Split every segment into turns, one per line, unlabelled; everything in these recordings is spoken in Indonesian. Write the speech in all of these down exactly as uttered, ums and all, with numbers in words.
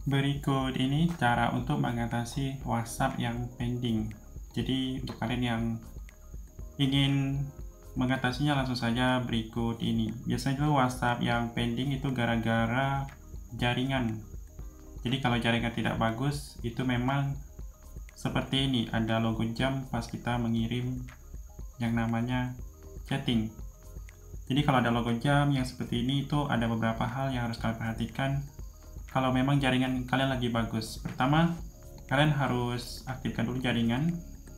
Berikut ini cara untuk mengatasi WhatsApp yang pending. Jadi untuk kalian yang ingin mengatasinya langsung saja berikut ini. Biasanya itu WhatsApp yang pending itu gara-gara jaringan. Jadi kalau jaringan tidak bagus itu memang seperti ini, ada logo jam pas kita mengirim yang namanya chatting. Jadi kalau ada logo jam yang seperti ini itu ada beberapa hal yang harus kalian perhatikan kalau memang jaringan kalian lagi bagus. Pertama, kalian harus aktifkan dulu jaringan.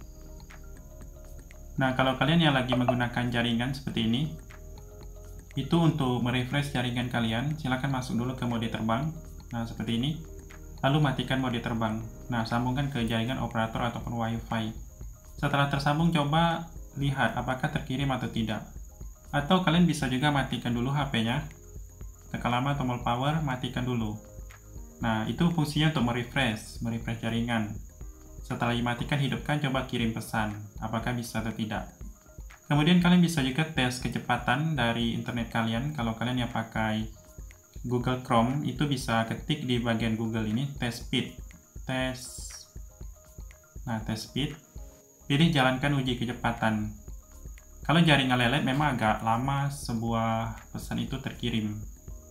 Nah, kalau kalian yang lagi menggunakan jaringan seperti ini, itu untuk merefresh jaringan kalian, silahkan masuk dulu ke mode terbang. Nah, seperti ini. Lalu matikan mode terbang. Nah, sambungkan ke jaringan operator ataupun WiFi. Setelah tersambung, coba lihat apakah terkirim atau tidak. Atau kalian bisa juga matikan dulu H P-nya. Tekan lama tombol power, matikan dulu. Nah, itu fungsinya untuk merefresh, merefresh jaringan. Setelah dimatikan, hidupkan, coba kirim pesan. Apakah bisa atau tidak. Kemudian kalian bisa juga tes kecepatan dari internet kalian. Kalau kalian yang pakai Google Chrome, itu bisa ketik di bagian Google ini, test speed. Tes. Nah, test speed. Pilih jalankan uji kecepatan. Kalau jaringan lelet memang agak lama sebuah pesan itu terkirim.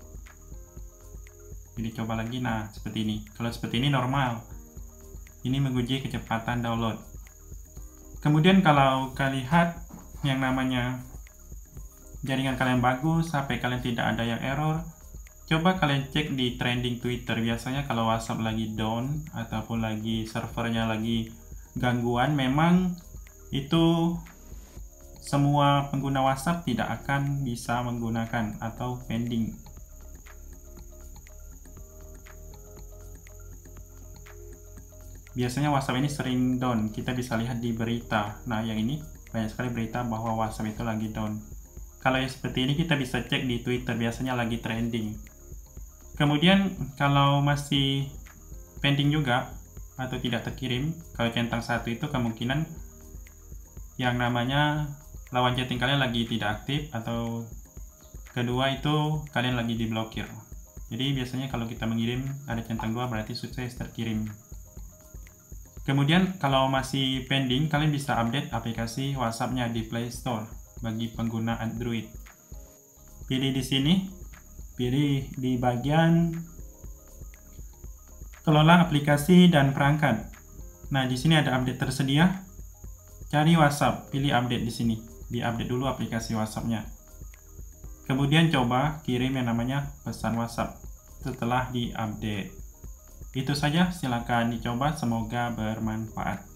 Jadi coba lagi, nah seperti ini. Kalau seperti ini normal. Ini menguji kecepatan download. Kemudian kalau kalian lihat yang namanya jaringan kalian bagus, H P kalian tidak ada yang error, coba kalian cek di trending Twitter. Biasanya kalau WhatsApp lagi down ataupun lagi servernya lagi gangguan, memang itu semua pengguna WhatsApp tidak akan bisa menggunakan atau pending. Biasanya WhatsApp ini sering down, kita bisa lihat di berita. Nah, yang ini banyak sekali berita bahwa WhatsApp itu lagi down. Kalau yang seperti ini kita bisa cek di Twitter, biasanya lagi trending. Kemudian kalau masih pending juga atau tidak terkirim, kalau centang satu itu kemungkinan yang namanya lawan chatting kalian lagi tidak aktif, atau kedua itu kalian lagi diblokir. Jadi biasanya kalau kita mengirim ada centang dua berarti sukses terkirim. Kemudian kalau masih pending, kalian bisa update aplikasi WhatsApp-nya di Play Store bagi pengguna Android. Pilih di sini, pilih di bagian kelola aplikasi dan perangkat. Nah, di sini ada update tersedia. Cari WhatsApp, pilih update di sini. Di-update dulu aplikasi WhatsApp-nya. Kemudian coba kirim yang namanya pesan WhatsApp setelah di-update. Itu saja, silakan dicoba, semoga bermanfaat.